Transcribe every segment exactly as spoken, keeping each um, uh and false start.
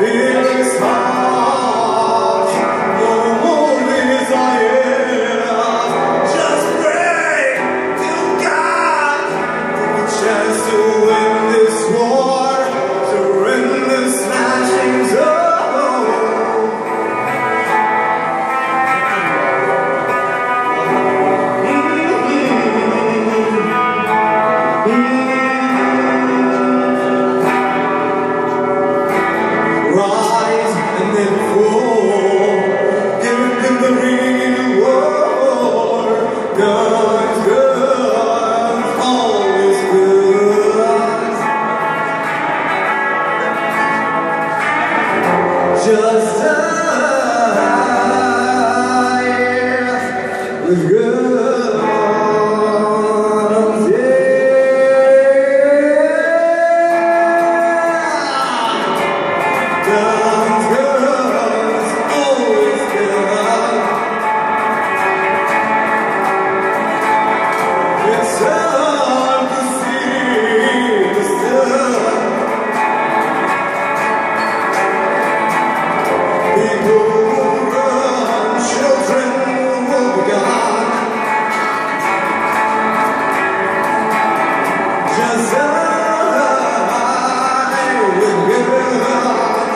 Just die with guns, yeah. Guns, guns, always guns. It's hard to see the sun. People will run, children will be gone. Just die with guns.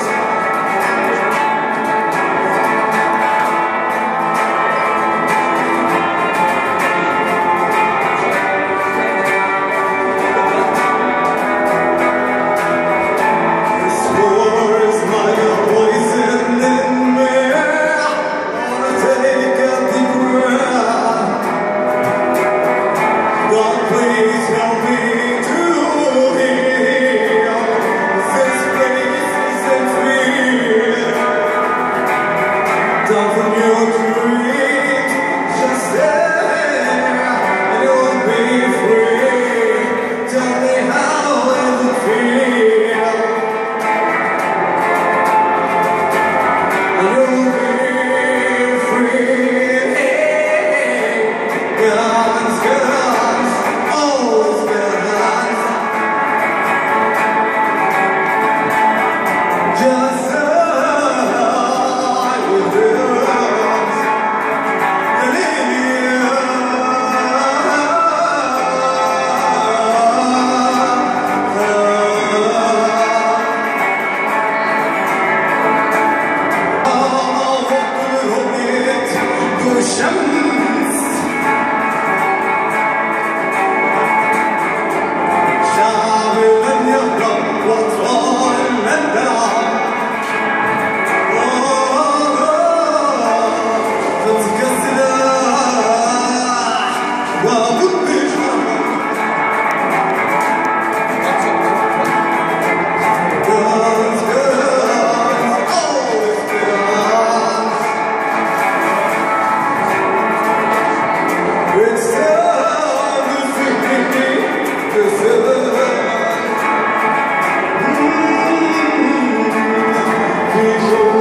This war is like a poison in me. Take a deep breath. God, please help me to heal. This place isn't real. Down from your dreams, just there, and you'll be free. Tell me how it will feel. And you'll be free. Guns, guns, always guns. Just die with guns. الشمس شعب لن يهرب واطفال لن تلعب فتك السلاح وضد الجرح guns, guns, always guns. It's time to see the sun.